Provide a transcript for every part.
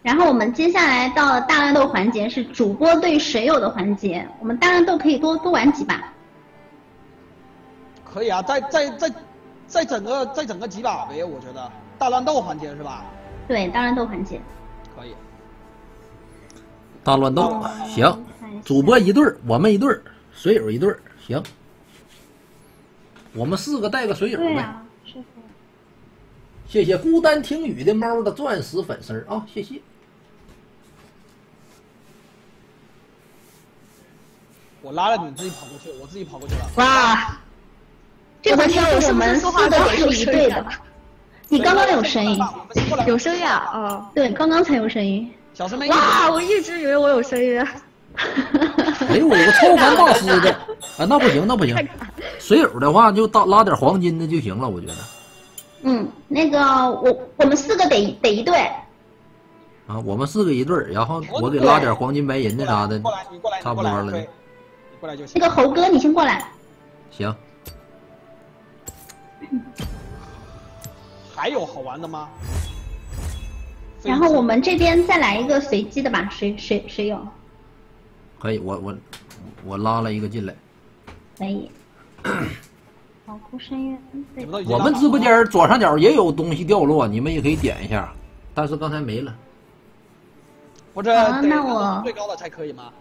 然后我们接下来到了大乱斗环节，是主播对水友的环节。我们大乱斗可以多玩几把。 可以啊，再整个几把呗，我觉得大乱斗环节是吧？ 对，大乱斗环节。 可以。 大乱斗行，主播一对儿，我们一对儿，水友一对儿，行。我们4个带个水友呗。 对啊，师傅。 谢谢孤单听雨的猫的钻石粉丝啊，谢谢。 我拉了你自己跑过去，我自己跑过去了。 哇，这回天我们4个都是一对的。你刚刚有声音， 有声音啊？哦， 对，刚刚才有声音。 小师妹。 哇，我一直以为我有声音。 哎呦，我有个超凡大师的啊，那不行，那不行。水友的话就拉点黄金的就行了，我觉得。 那个我们4个得一对。 啊，我们4个一对儿，然后我给拉点黄金白银的啥的，差不多了。 你过来就行。 那个猴哥，你先过来。 行。 还有好玩的吗？ 然后我们这边再来一个随机的吧，谁有？ 可以，我拉了一个进来。 可以。保护深渊。 我们直播间左上角也有东西掉落，你们也可以点一下，但是刚才没了。 或者那我最高的才可以吗？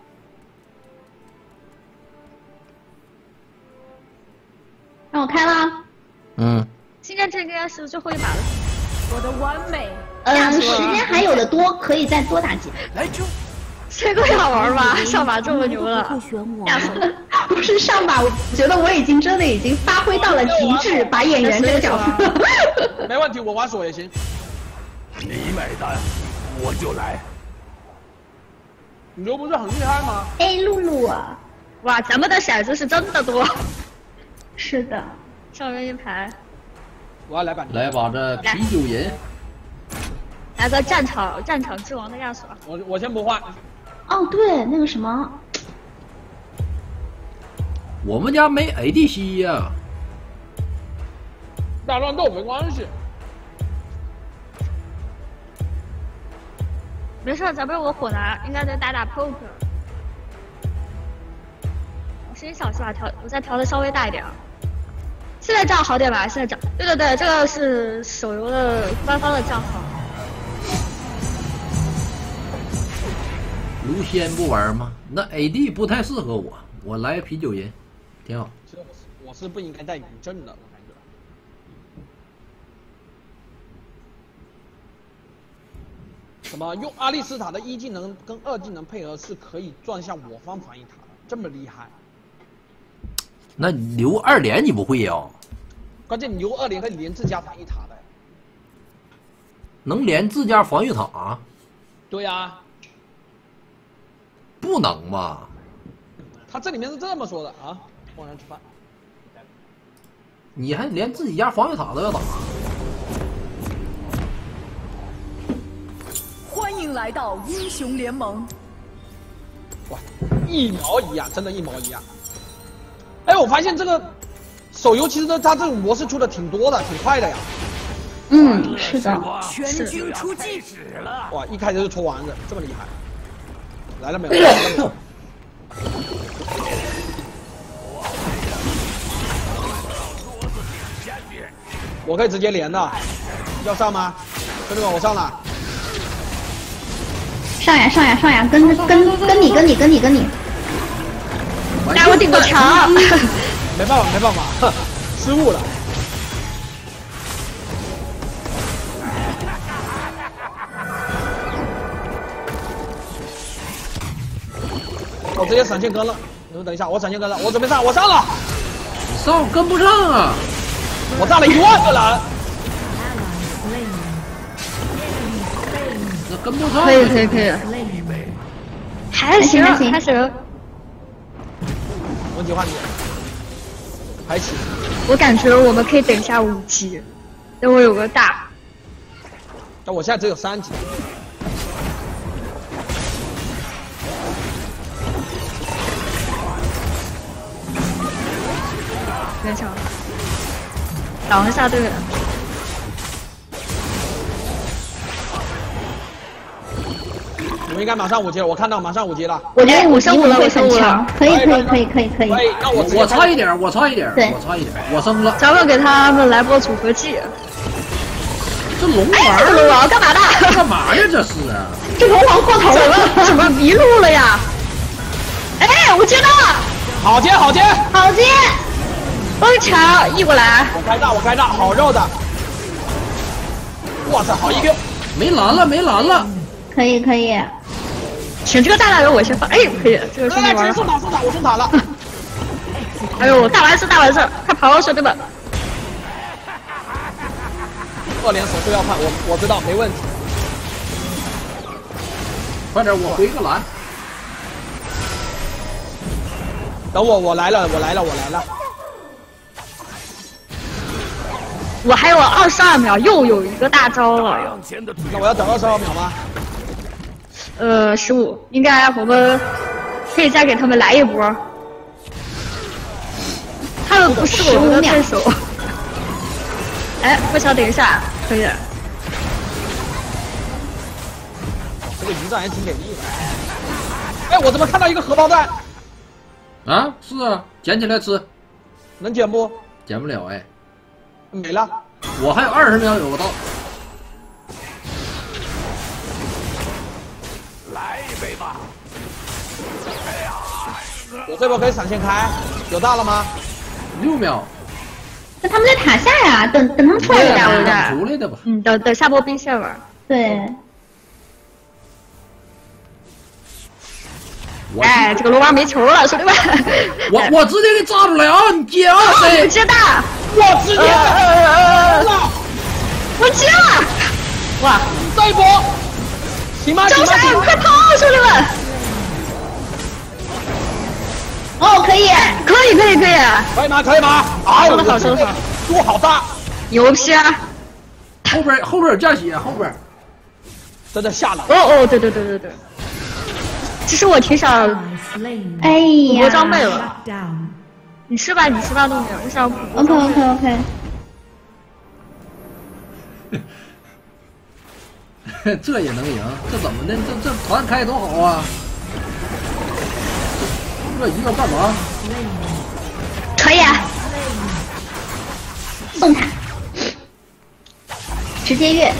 让我开了。 现在这应该是最后一把了。 我的完美。 时间还有的多，可以再多打几把。 来就。 这个好玩吧？上把这么牛了，吓死了！ 不是上把，我觉得我真的已经发挥到了极致，把演员这个角色。 没问题，我玩锁也行。 你买单，我就来。 你又不是很厉害吗？ 哎，露露啊！ 哇，咱们的骰子是真的多。 是的。 上面一排。 我要来把这啤酒人。 来个战场之王的亚索。 我先不换。 哦，对，那个什么， 我们家没 ADC 呀。 大乱斗没关系。 没事，咱们有个火男，应该再打 poke。我声音小是吧？我再调的稍微大一点。现在这样好点吧？现在这样，对，这个是手游的官方的账号。 卢仙不玩吗？那 AD 不太适合我，我来啤酒人，挺好。 我是不应该带嬴政的，我感觉。什么用阿丽斯塔的1技能跟2技能配合是可以转向我方防御塔的，这么厉害？ 那留2连你不会呀？ 关键你留2连可以连自家防御塔的。 能连自家防御塔？ 对呀。 不能吧？ 他这里面是这么说的啊，忘人吃饭。 你还连自己家防御塔都要打？ 欢迎来到英雄联盟。 哇，一毛一样，真的一毛一样。哎，我发现这个手游其实它这种模式出的挺多的，挺快的呀。 是的。 全军出击！ 哇，一开始就戳丸子，这么厉害。来了没有？我可以直接连的，要上吗？兄弟们，我上了。 上呀，跟你。 来，我顶个墙。 没办法，失误了。我直接闪现跟了，你们等一下，我闪现跟了，我准备上，我上了。 你上跟不上啊！ 我炸了10000个人。 那跟不上。 可以。还行。 问题换你。还行。 我感觉我们可以等一下5级，等我有个大。 但我现在只有3级。 别抢，挡一下队员。 应该马上5级了，我看到马上5级了。 我觉得我升5了， 会我升5 很强了。 可以。 那我差一点，我差一点， 对我差一点，我升了。 咱们给他们来波组合技。 这龙王哎，这个龙王干嘛的？ 干嘛呀？这是啊！ 这龙王过头了， 怎么迷路了呀？哎，我接到了， 好接， 好接， 崩墙移过来。 我开大，好肉的。哇塞，好1Q， 没蓝了。 可以。 请这个大人我先放，哎，可以，这个兄弟哎， 玩送塔，我送塔了。 哎呦，大完事，快跑，兄弟们！ 2连手都要换，我知道没问题。 快点，我回个蓝。 等我来了。 我还有22秒，又有一个大招了。 那我要等22秒吗 ？15，应该我们可以再给他们来一波。他们不是我们的对手。哎，不想等一下，可以。 这个鱼战也挺给力的。哎，我怎么看到一个荷包蛋？ 啊，是啊，捡起来吃。 能捡不？ 捡不了哎。 没了。 我还有20秒有个到。 来一杯吧。 我这波可以闪现开，有大了吗 ？6秒。 那他们在塔下呀，等他们出来的出来的吧。 等下波兵线玩。 对。 哎，这个龙王没球了，兄弟们。 我直接给炸出来啊！你接啊！ 我接大。 我直接。 我接了。哇！ 再一波。行吗？ 周闪，快跑，兄弟们！ 哦，可以。 可以吗？啊， 收得好，收得好， 路好大， 牛批啊！ 后边有加血，后边真的吓了。 哦，对，其实我挺想， 哎呀， 补装备了。你吃吧，弄点，我想补。 OK。 这也能赢？这怎么的？这团开多好啊！这一个干嘛？ 可以啊，送他，直接越。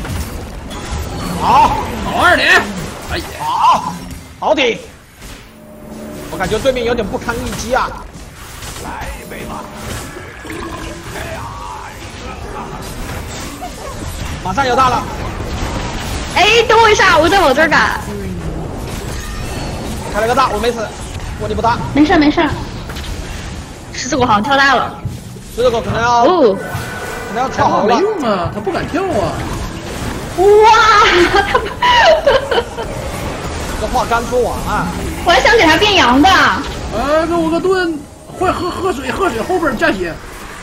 好 2连，哎呀， 好顶！我感觉对面有点不堪一击啊！ 来一杯吧。 马上有大了。 哎，等我一下，我再往这儿赶。 开了个大，我没死，问题不大。 没事。 十字狗好像跳大了。 十字狗可能要跳好了。 没用啊，他不敢跳啊。 哇， 这话刚说完啊！ 我还想给他变羊的。 给我个盾，快喝水，后边加血。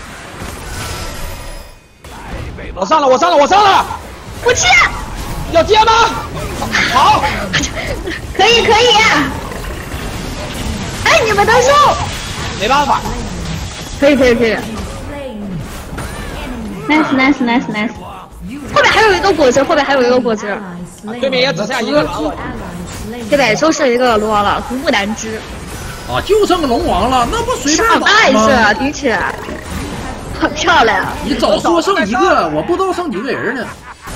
我上了！ 我接。 要接吗？好， 可以。 哎，你们的肉。 没办法。 可以。 Nice。 后面还有一个果汁， 对面也只剩下一个狼了。 对呗，就剩一个龙王了，独木难支。 啊，就剩个龙王了，那不随便打吗？ 大一次，顶起来，好漂亮。 你早说剩一个，我不知道剩几个人呢。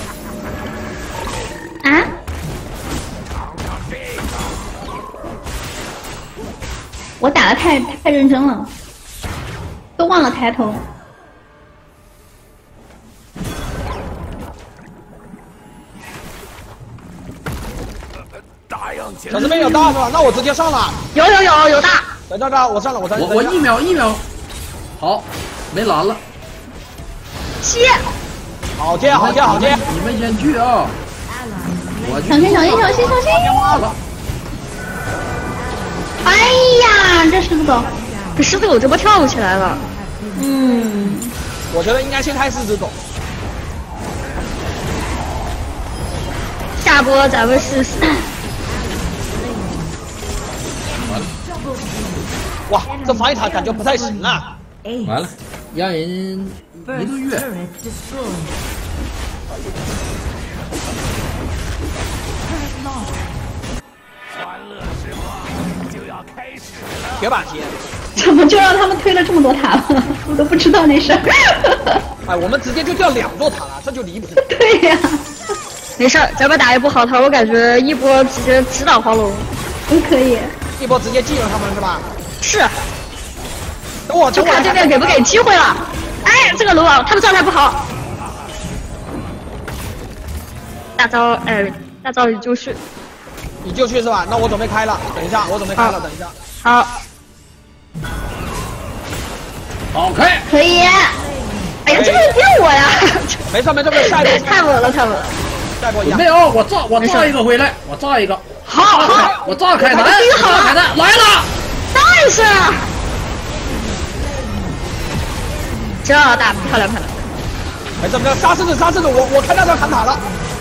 啊？我打的太认真了，都忘了抬头。 小师妹有大是吧？那我直接上了。 有大。 等着，我上了，我 1秒。好，没蓝了。 接。 好接。 你们先去啊。 小心！ 好了。 哎呀，这狮子狗这波跳不起来了。 我觉得应该先开狮子狗。 下波咱们是。 哇，这防御塔感觉不太行啊！ 完了，让人一顿越。 铁板鞋。 怎么就让他们推了这么多塔了？我都不知道那事儿。 哎，我们直接就掉2座塔了，这就离谱。 对呀、 没事儿，咱们打一波好头，我感觉一波直接直捣黄龙。 可以。 一波直接击了他们是吧？ 是。 等我， 就看对面给不给机会了。哎，这个龙王他们状态不好。大招，大招你就去。 你就去是吧？那我准备开了，等一下，我准备开了，等一下。 好。 好开。 可以。 哎呀，这个骗我呀！ 没事，下一波。 太稳了，太稳了。 下一波一样。 没有，我炸一个回来，我炸一个。 好， 我炸凯南，炸凯南来了。 nice。这打漂亮。 没事，杀狮子，我看到他砍塔了。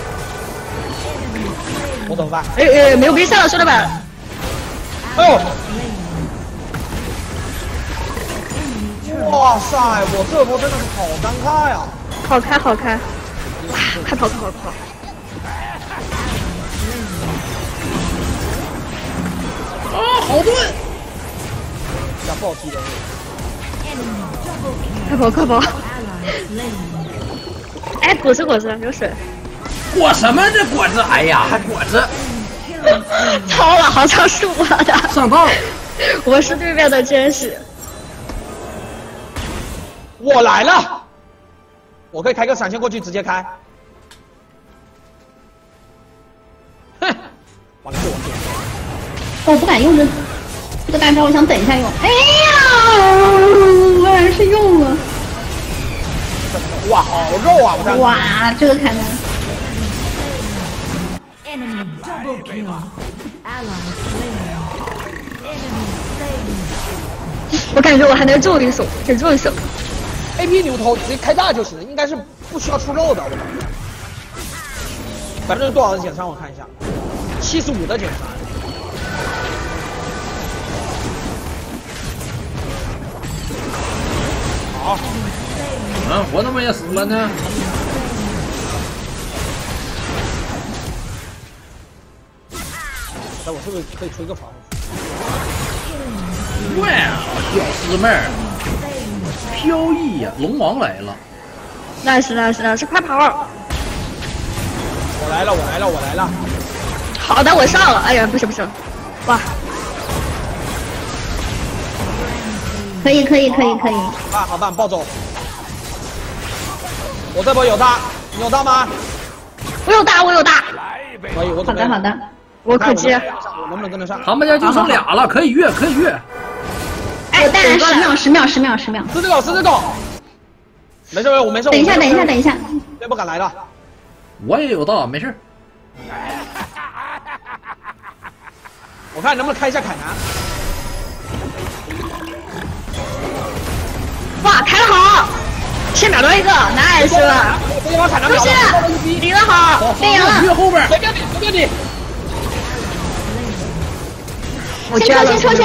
我怎么办？ 没有兵线了，兄弟们。 哎呦！哇塞，我这波真的是好尴尬呀！ 好开！哇，快跑！ 啊，好盾！ 要暴击的。 快跑！哎，果子有水。 果什么这果子？哎呀，还果子！ 操了，好像是我的。 上当！ 我是对面的天使。 我来了，我可以开个闪现过去直接开。哼，完了是我先。 我不敢用这个大招，我想等一下用。哎呀，我还是用了。 哇，好肉啊！我看。 哇，这个凯南。 我感觉我还能中一手，挺中一手。 AP 牛头直接开大就行了，应该是不需要出肉的，我感觉。反正多少的减伤我看一下，75的减伤。好。 我怎么也死了呢？ 那我是不是可以吹个防？ 哇，小师妹儿，飘逸呀！龙王来了。 nice，快跑！ 我来了。 好的，我上了。哎呀，不行，哇！ 可以。 好办，暴走。我这波有大，你有大吗？ 我有大。 可以，我准备。 好的。 我可接。 我能不能跟得上？ 他们家就剩俩了，可以越。 哎，带来10秒。 狮子狗。没事，我没事。 等一下。 这不敢来了。 我也有大，没事。 我看能不能开一下凯南。 哇，开得好！先秒到一个 ，nice！出现，顶得好，飞赢了。 越后边， 随便你。 先撤！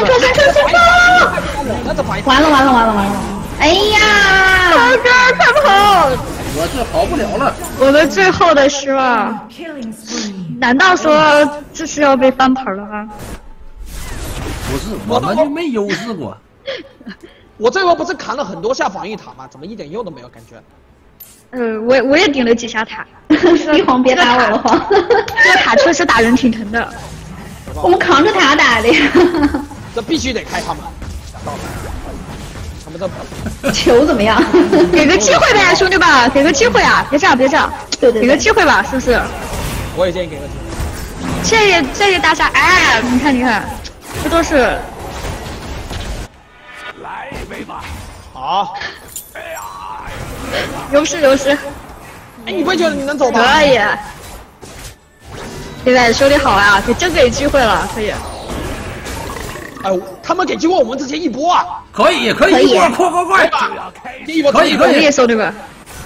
完了！哎呀， 好哥，快跑！ 我这跑不了了。 我们最后的希望，难道说这是要被翻盘了吗？ 不是，我们就没优势过。 我这波不是扛了很多下防御塔吗？怎么一点用都没有感觉？ 我也顶了几下塔。 一黄别打我了，黄。 这个塔确实打人挺疼的。 我们扛着塔打的呀。 这必须得开他们。他们这球怎么样？ 给个机会呗，兄弟们，给个机会啊！别这样。 对， 给个机会吧，是不是？ 我也建议给个机会。谢谢大侠，哎，你看，这都是。 来一杯吧。 好。 优势。 哎，你不会觉得你能走吗？ 可以。对吧，兄弟好啊，真给机会了，可以。 哎，他们给机会我们直接一波啊！ 可以，一波，快！ 一波可以， 兄弟们。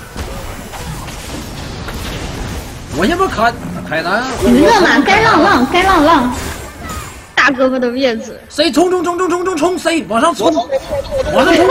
我先不砍凯南。 娱乐嘛，该浪。 大哥哥的面子。 谁冲！谁往上冲！往上冲！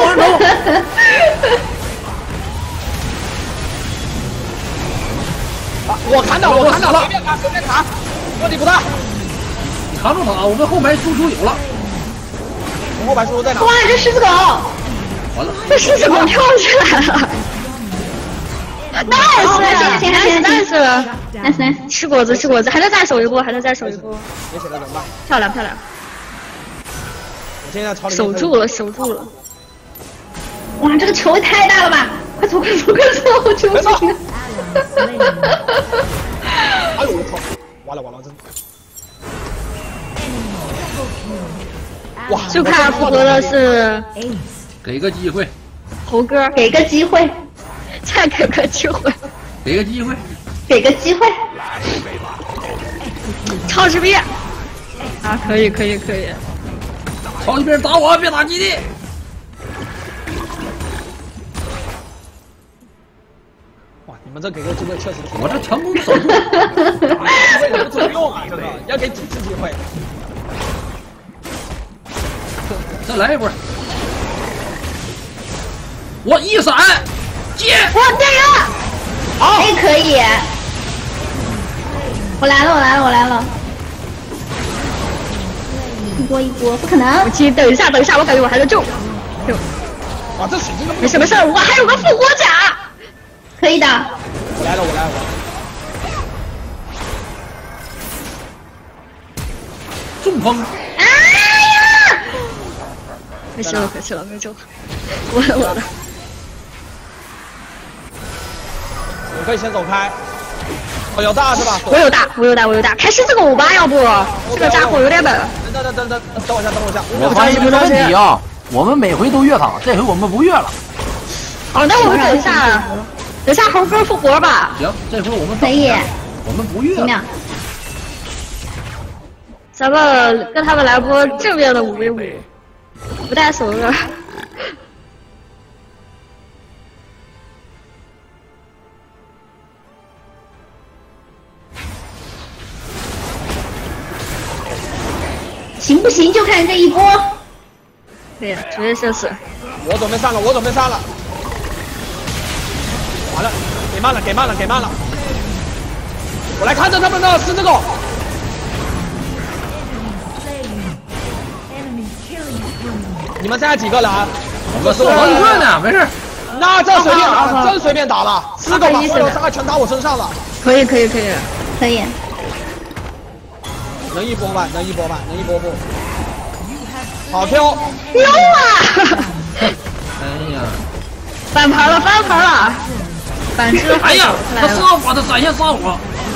我砍倒了，随便砍，问题不大。 你扛住他，我们后排输出有了。 从后排输入在哪？ 哇，这狮子狗！ 完了， 这狮子狗跳起来了。nice， 吃果子，还能再守一波， 别写了怎么办？ 漂亮！ 我现在朝里守住了。 哇，这个球也太大了吧！快走，我求求你！ 哎呦我操！完了，真。哇！ 最快复活的是， 给个机会， 猴哥， 给个机会， 再给个机会，超级兵啊，可以， 超级兵打我，别打基地。 哇，你们这给个机会确实挺。 我这成功守住， 机会不怎么用啊，这个要给几次机会？ 再来一波！我一闪，接！ 哇，电人！ 好， 哎，可以。我来了！一波，不可能！ 等一下，我感觉我还在救。 哇，这水晶都没事，我还有个复活甲， 可以的。 我来了。 中风！ 哎呀！ 没事了，没救。我的。 我可以先走开。哦，有大是吧？ 我有大，开狮子狗吧，要不这个家伙有点笨。 等我一下。 我发现一个问题啊，我们每回都越塔，这回我们不越了。 好，那我们等一下猴哥复活吧。 行，这回我们可以， 我们不越了。 咱们跟他们来波正面的5v5，不带手的。 行不行就看这一波。 对，绝对是。 我准备上了。完了，给慢了。我来看着他们的狮子狗。你们现在几个人？ 我手上转呢，没事。 那这随便打了，狮子狗把所有伤害全打我身上了。 可以。 能一波吧，能一波不？好挑！ 溜啊！ 哎呀， 翻盘了！反之。 哎呀，他杀我，他闪现杀我。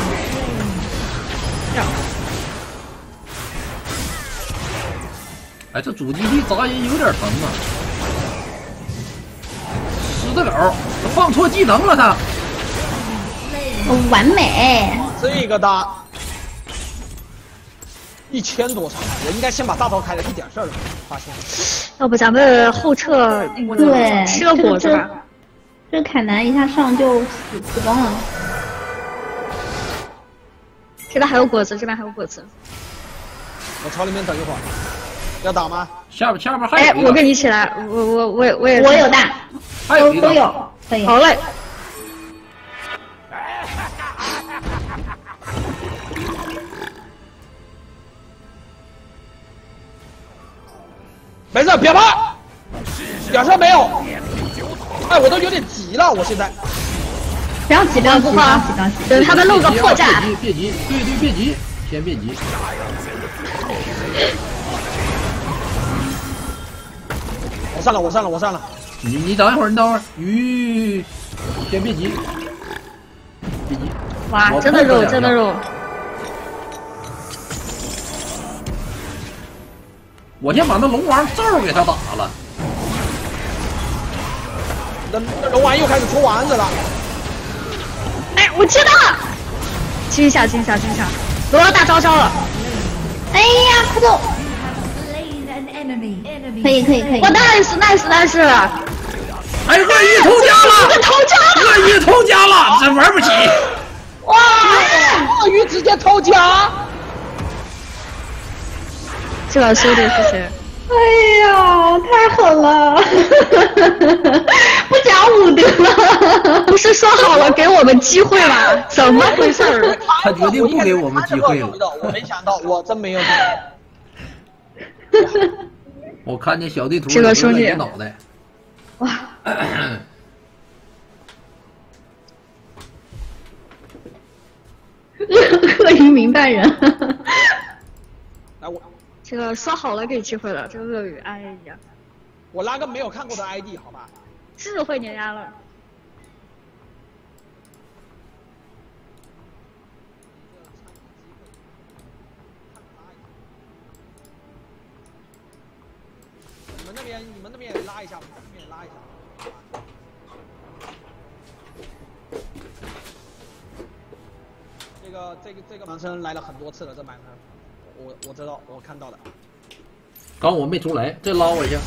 哎，这主基地砸人有点疼啊！狮子狗，放错技能了他。 完美。 这个大。1000多伤害，我应该先把大招开了，一点事儿都没有。发现， 要不咱们后撤那个对， 吃个果子吧。 这凯南一下上就死光了。 这边还有果子。 我朝里面等一会儿，要打吗？ 下边还有。 哎，我跟你一起来，我也。 我有大， 还有都有，可以。 好嘞。 没事，别怕，点事没有。哎，我都有点急了，我现在。 不要急， 等他们露个破绽。 别急，对，别急，先别急。 我上了。 你等一会儿，鱼，先别急。 哇，真的肉。 我先把那龙王咒给他打了。 那龙王又开始出丸子了。 哎，我知道了。惊吓！我要大招了。 哎呀，快走！可以。 哇 ，nice！ 哎，鳄鱼投家了，真玩不起。 哇，鳄鱼直接投家。 这把兄弟是谁？ 哎呀，太狠了！不讲武德， 不是说好了给我们机会吗？怎么回事？ 他决定不给我们机会了。 我没想到，我真没有。 我看见小地图这个兄弟脑袋， 哇！ 鳄鱼明白人。 来我这个说好了给机会了，这个鳄鱼，哎呀， 我拉个没有看过的 ID 好吧？ 智慧碾压了。 你们那边也拉一下，我们这边也拉一下。这个男生来了很多次了，这男生，我知道，我看到了。 刚我没出来，再拉我一下。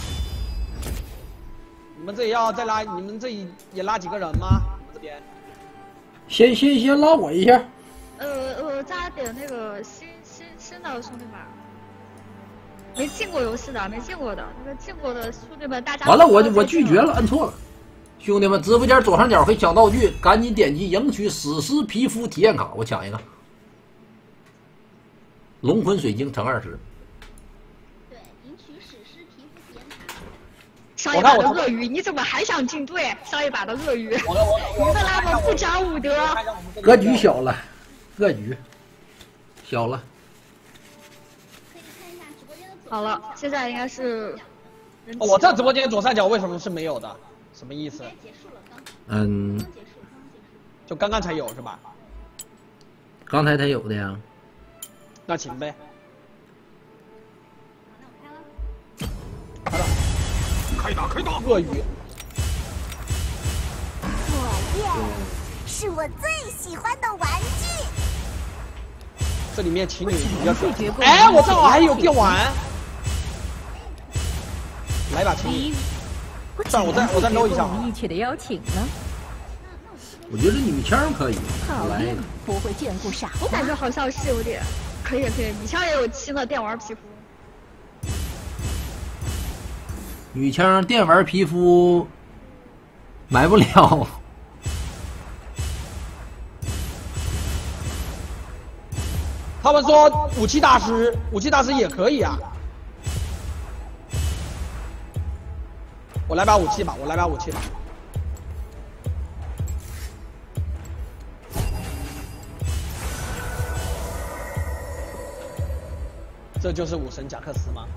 你们这也要再拉？你们这也拉几个人吗？你们这边？ 先拉我一下。 加点那个新的兄弟们。没进过游戏的，没进过的，那个进过的兄弟们，大家完了，我拒绝了，摁错了。兄弟们，直播间左上角可以抢道具，赶紧点击赢取史诗皮肤体验卡，我抢一个。龙魂水晶乘20。 对，赢取史诗皮肤体验卡。 上一把的鳄鱼，你怎么还想进队？上一把的鳄鱼，你这拉我不讲武德。 格局小了，格局小了。 好了，现在应该是。 我这直播间左上角为什么是没有的？什么意思？ 嗯， 就刚刚才有是吧？ 刚才才有的呀。 那请呗。 开打！ 鳄鱼。 火焰是我最喜欢的玩具。 这里面情侣比较少。哎，我正好还有电玩。来把情侣。算了，我再搂一下。 义气的邀请呢？ 我觉得女枪可以。来一个。 不会眷顾傻。 我感觉好像是有点。可以，女枪也有新的电玩皮肤。 女枪电玩皮肤买不了。 他们说武器大师也可以啊。我来把武器吧。这就是武神贾克斯吗？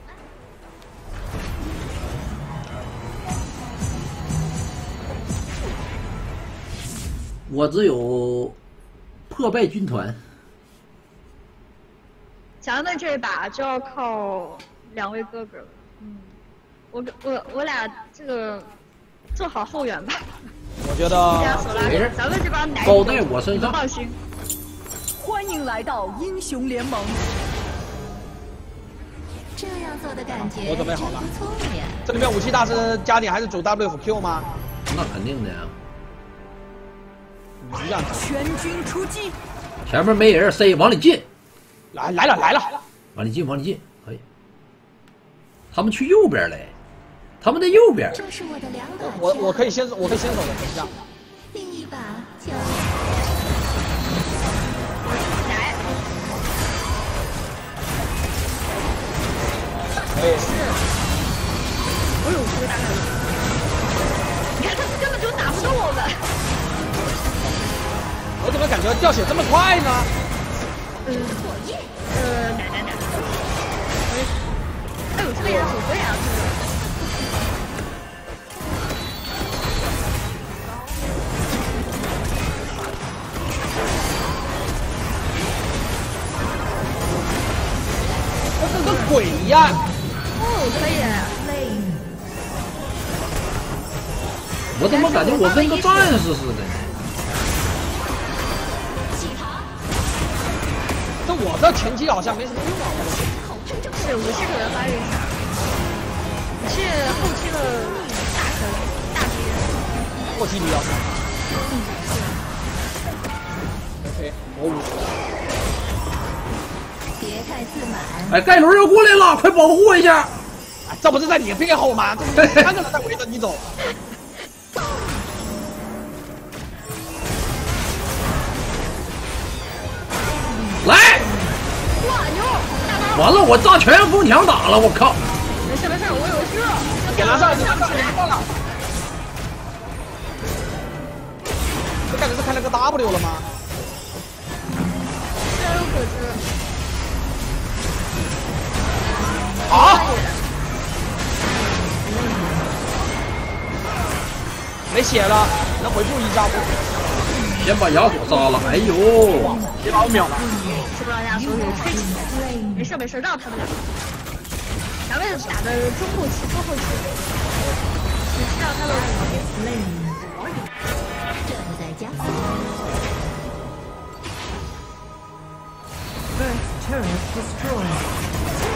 我只有破败军团。 咱们这把就要靠2位哥哥了。我俩这个做好后援吧。 我觉得没事， 咱们这帮男包在我身上， 放心。 欢迎来到英雄联盟。 这样做的感觉， 我准备好了。 聪明。 这里面武器大师加点还是走 WQ 吗？ 那肯定的呀。 一样。 全军出击。 前面没人 ，C 往里进。 来了。 往里进，可以。他们去右边嘞，他们在右边。 这是我的2把枪。 我可以先手的，等一下。 另一把交。 可以。 我有这个大概率。你看他们根本就打不动我们。 我怎么感觉掉血这么快呢？ 奶。哎呦，这个也好贵啊！ 跟个鬼一样。 可以。 我怎么感觉我跟个战士似的？ 这我这前期好像没什么用啊。 是武器可能发育一下，你是后期的大神大敌人。 后期比较少。OK， 我武。 别太自满。 哎，盖伦要过来了，快保护一下！ 哎，这不是在你背后吗？这3个人在围着你走。 来！完了，我炸全风墙打了，我靠！ 没事， 点燃上了，点燃上了。这感觉是开了个 W 了吗？ 虽然有果汁。 啊！没血了，能回复一下不？ 先把亚索杀了，哎呦， 别把我秒了。 是不是让亚索给吹起来？没事没事，让他们俩。咱们打的中后期，中后期。你知道他们正在加速。First turret destroyed.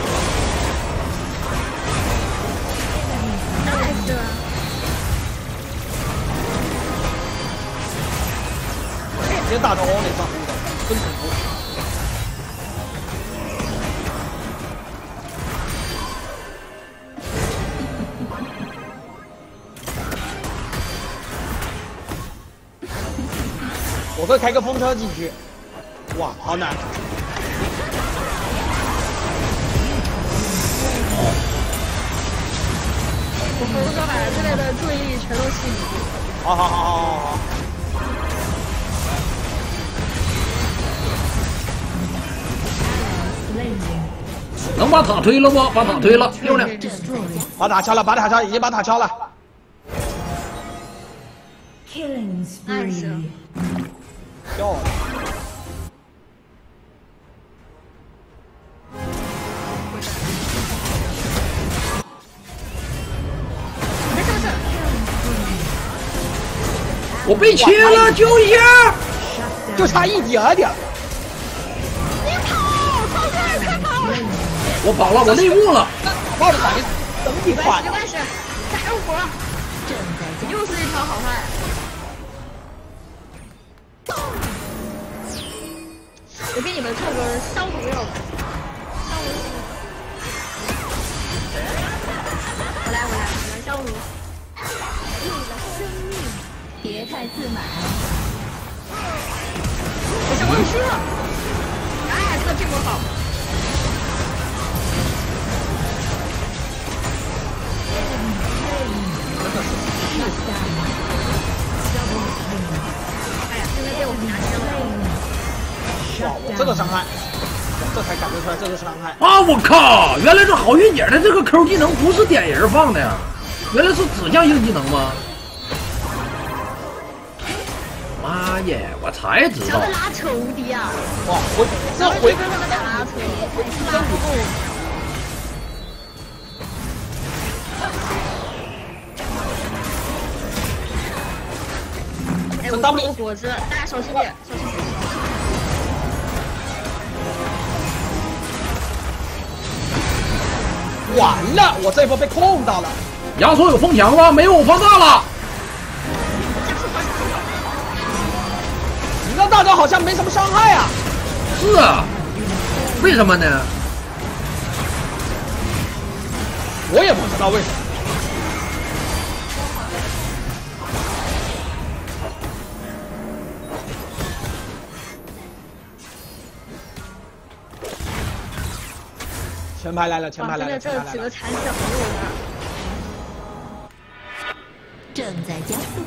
是吧？ 直接打到我脸上，真恐怖！我会开个风车进去，哇，好难！ 我风车把这边的注意力全都吸引。 好。 能把塔推了不？把塔推了，漂亮！ 把塔敲了，已经把塔敲了。 Killing spree. 漂亮。 没事。 我被切了，救一下！ 就差一点点。 我跑了，我内幕了。 炮的反应整体快。 没关系，这还有活。又是一条好汉。我给你们做个消毒药吧。我来消毒。 为了生命， 别太自满。 我有虚了。哎，这个进攻好。哎呀，现在被我们拿下了。 哇，我这个伤害，我这才感觉出来这个伤害。 啊！我靠，原来这好运姐的这个 Q 技能不是点人放的呀，原来是指向性技能吗？妈耶，我才知道。 这拉扯无敌啊！ 哇，这回跟那个拉扯， 真不够。 哎，我有果子，大家小心点，小心点。 完了，我这一波被控到了。 亚索有风墙吗？没有，我放大了。 你让大招好像没什么伤害啊。 是啊，为什么呢？ 我也不知道为什么。前排来了，前排来了， 这几个残血好肉啊！ 正在加速。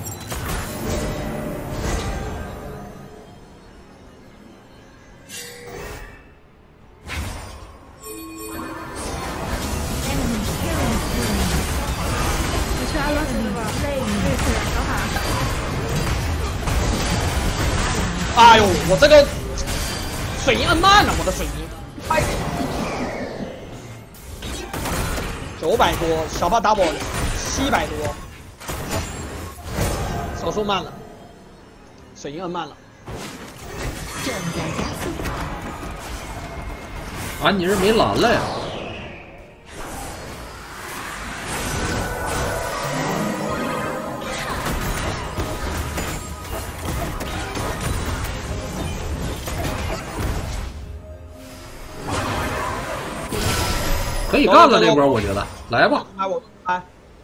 你去安乐死吧，对，小海。 哎呦，我这个水银摁慢了，我的水银太900多，小炮打我700多，手速慢了，水银摁慢了。 正在加速。 安妮儿没蓝了呀。可以干了这波，我觉得，来吧。 来，我来。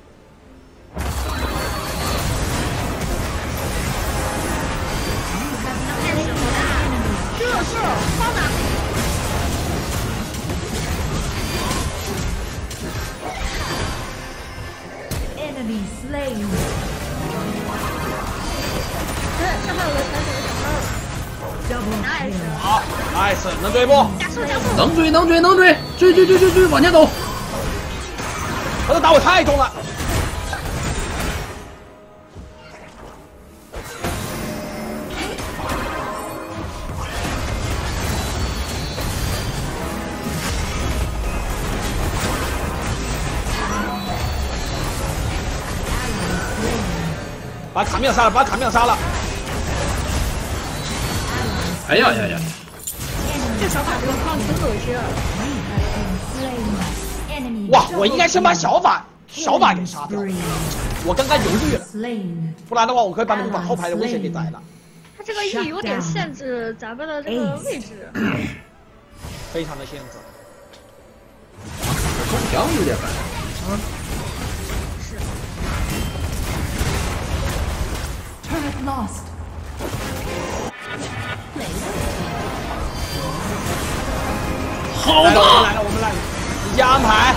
是方打。 好 ，nice， 能追不？ 能追，追，往前走。 他这打我太重了。把卡米尔杀了，把卡米尔杀了。 哎呀！ 这小法这个胖真恶心。 哇，我应该先把小法给杀掉。我刚刚犹豫了，不然的话我可以把你们把后排的危险给宰了。 他这个E有点限制咱们的这个位置， 非常的限制。 中墙有点烦。 是。 Turret lost. 好的， 我们来了，直接安排。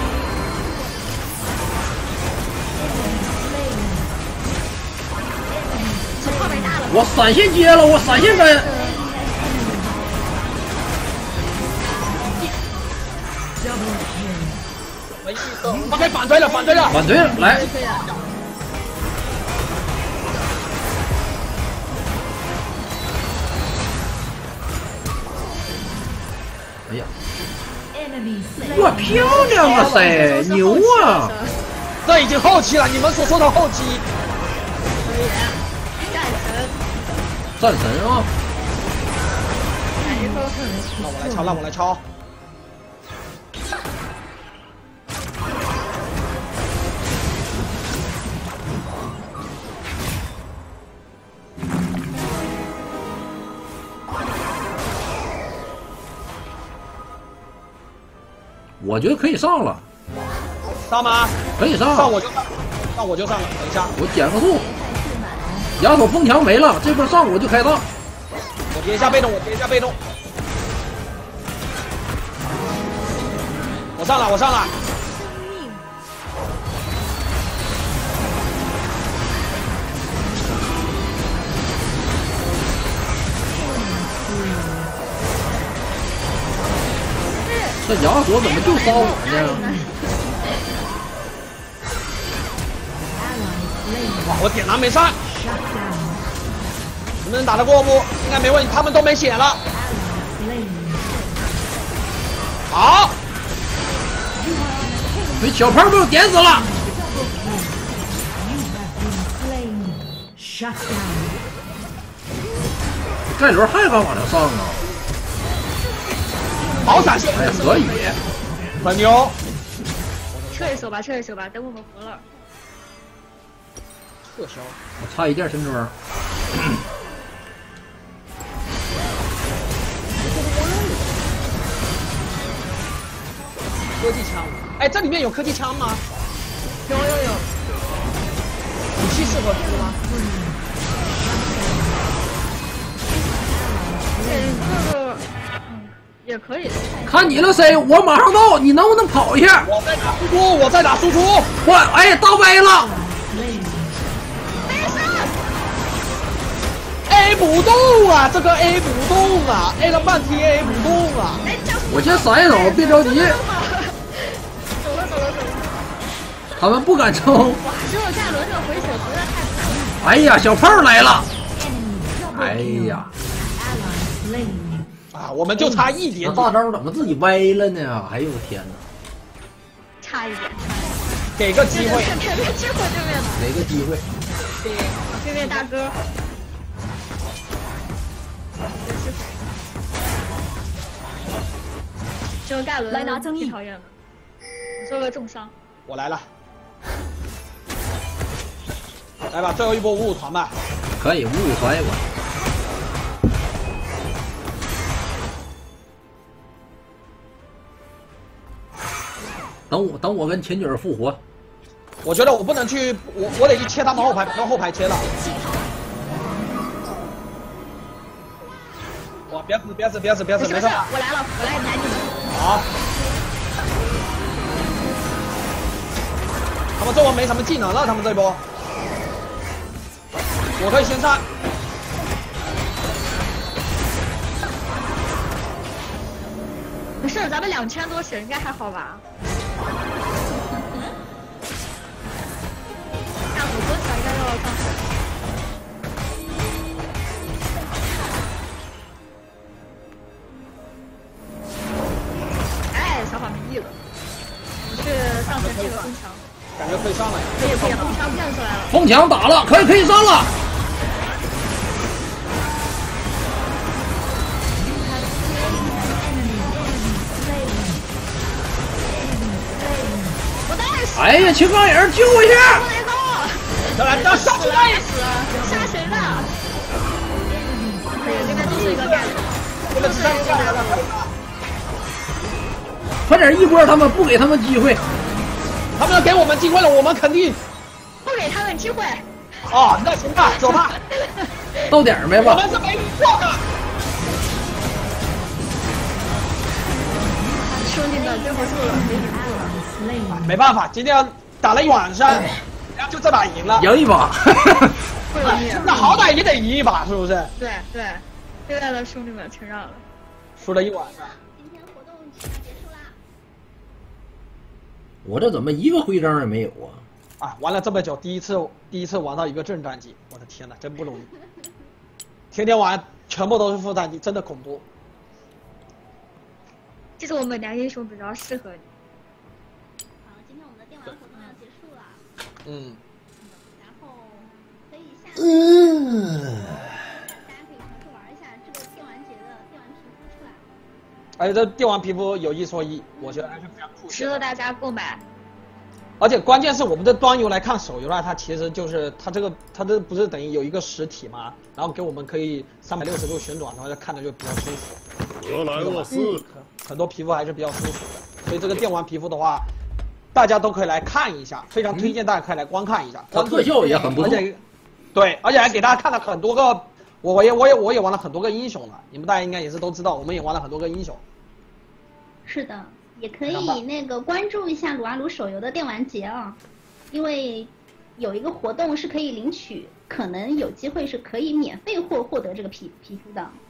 我闪现接了，我闪现跟。 没意思，我们可以反推了， 反推了，来。哎呀！哇，漂亮啊塞，牛啊！ 这已经后期了，你们所说的后期。 战神啊！ 让我来抄。 我觉得可以上了。 上吗？ 可以上。 上我就上了。等一下， 我减个速。亚索碰墙没了，这波上我就开大。 我叠一下被动，我上了。 这亚索怎么就杀我呢？ 哇，我点燃没上。你们打得过不？应该没问题，他们都没血了。好， 被小胖被我点死了。盖伦还敢往上上啊？ 好闪现， 哎呀，可以， 很牛。 撤一手吧，等我们活了。 特效， 我差一件神装。 科技枪，哎，这里面有科技枪吗？ 有。 武器适合出吗？ 这个，也可以。 看你了，谁？我马上到，你能不能跑一下？ 我在打输出。 我哎，大歪了。 A 不动啊，这个 A 不动啊 ，A 了半天 A 不动啊。 我先闪一手，别着急。 走了。 他们不敢冲。 哇，这个盖伦这个回血实在太惨了。 哎呀，小胖来了。哎呀。 啊，我们就差一点。 大招怎么自己歪了呢？哎呦天哪！ 差一点。 给个机会。 给个机会对面的。 给个机会。 给对面大哥。这个盖伦来拿增益， 挺讨厌的。我做个重伤。 我来了。来吧，最后一波五五团吧。 可以，五五团一管。等我跟前女儿复活。 我觉得我不能去，我得去切他们后排，把后排切了。哇，别死，没事。 我来了，我来奶你们。 好。他们这波没什么技能了，他们这波。我可以先上。 是，咱们2000多血应该还好吧？大火多起来应该要上去。哎，小法没意了。我去上前这个风墙。 感觉可以上了呀。 可以，风墙变出来了。 风墙打了，可以上了。哎呀，青钢影救我一下！ 来，上去了！ 杀谁了？可以，这个就是一个概率。 这个只剩一个了。 快点一波他们，不给他们机会。 他们要给我们机会了，我们肯定不给他们机会。 哦，那行吧，走吧。 到点没吧？ 我们是没错的。 兄弟们，最后输了。 没办法，今天打了一晚上，然后就这把赢了， 赢一把。 那好歹也得赢一把，是不是？ 对对，对待的兄弟们承让了。 输了一晚上。 今天活动结束啦。 我这怎么一个徽章也没有啊？ 啊，玩了这么久，第一次玩到一个正战绩，我的天哪，真不容易。天天玩全部都是副战绩，真的恐怖。 其实我们俩英雄比较适合你。 好，今天我们的电玩活动要结束了。 嗯。 然后可以下。大家可以尝试玩一下这个电玩节的电玩皮肤出来。 而且这电玩皮肤有一说一，我觉得还是非常酷炫， 值得大家购买。 而且关键是我们的端游来看手游呢，它其实就是它这不是等于有一个实体嘛，然后给我们可以360度旋转，然后看着就比较舒服。 俄莱厄斯， 很多皮肤还是比较舒服的，所以这个电玩皮肤的话，大家都可以来看一下，非常推荐大家可以来观看一下。 它特效也很不错。 对，而且还给大家看了很多个，我也玩了很多个英雄了，你们大家应该也是都知道，我们也玩了很多个英雄。 是的。也可以那个关注一下撸啊撸手游的电玩节啊，因为有一个活动是可以领取，可能有机会是可以免费获得这个皮肤的。